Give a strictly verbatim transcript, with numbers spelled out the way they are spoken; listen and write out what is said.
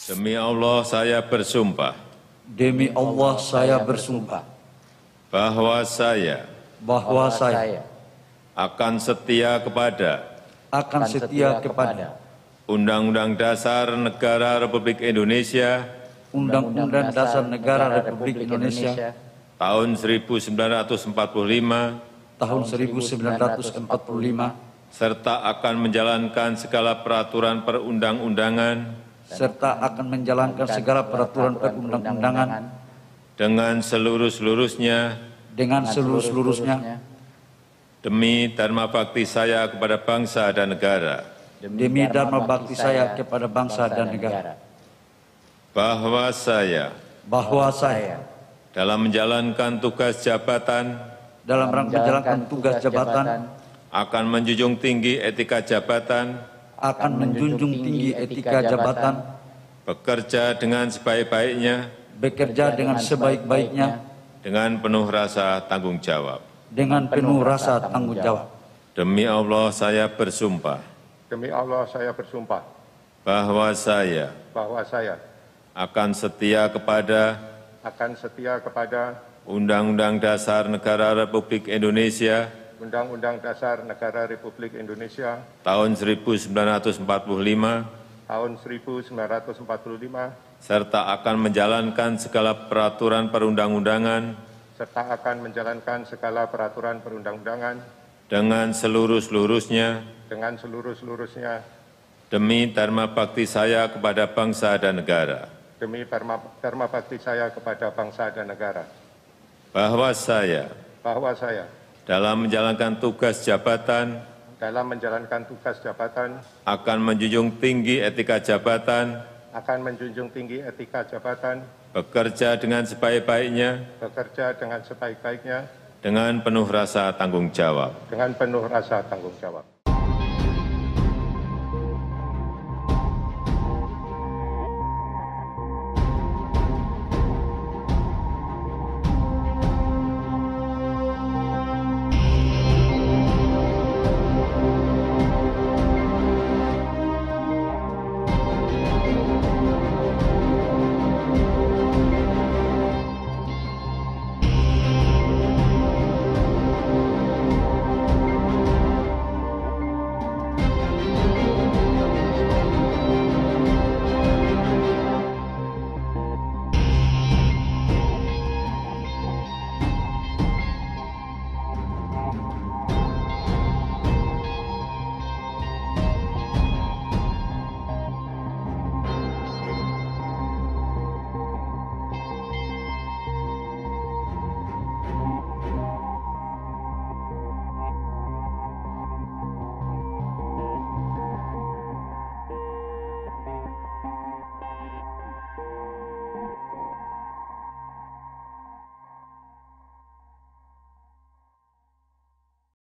Demi Allah saya bersumpah Demi Allah saya bersumpah bahwa saya bahwa saya akan setia kepada akan setia kepada Undang-Undang Dasar Negara Republik Indonesia Undang-Undang Dasar Negara Republik Indonesia tahun seribu sembilan ratus empat puluh lima tahun seribu sembilan ratus empat puluh lima serta akan menjalankan segala peraturan perundang-undangan serta akan menjalankan segala peraturan perundang-undangan dengan seluruh-seluruhnya dengan seluruh-seluruhnya demi dharma bakti saya kepada bangsa dan negara, demi dharma bakti saya kepada bangsa dan negara, bahwa saya bahwa saya dalam menjalankan tugas jabatan dalam rangka menjalankan tugas jabatan akan menjunjung tinggi etika jabatan, akan menjunjung tinggi etika jabatan, bekerja dengan sebaik-baiknya, bekerja dengan sebaik-baiknya, dengan penuh rasa tanggung jawab. dengan penuh rasa tanggung jawab. Demi Allah saya bersumpah Demi Allah saya bersumpah bahwa saya bahwa saya akan setia kepada akan setia kepada Undang-Undang Dasar Negara Republik Indonesia Undang-Undang Dasar Negara Republik Indonesia tahun seribu sembilan ratus empat puluh lima tahun seribu sembilan ratus empat puluh lima serta akan menjalankan segala peraturan perundang-undangan serta akan menjalankan segala peraturan perundang-undangan dengan seluruh-seluruhnya dengan seluruh-seluruhnya demi dharma bakti saya kepada bangsa dan negara, demi dharma, dharma bakti saya kepada bangsa dan negara, bahwa saya bahwa saya dalam menjalankan tugas jabatan dalam menjalankan tugas jabatan akan menjunjung tinggi etika jabatan, akan menjunjung tinggi etika jabatan, bekerja dengan sebaik-baiknya, bekerja dengan sebaik-baiknya, dengan penuh rasa tanggung jawab. dengan penuh rasa tanggung jawab.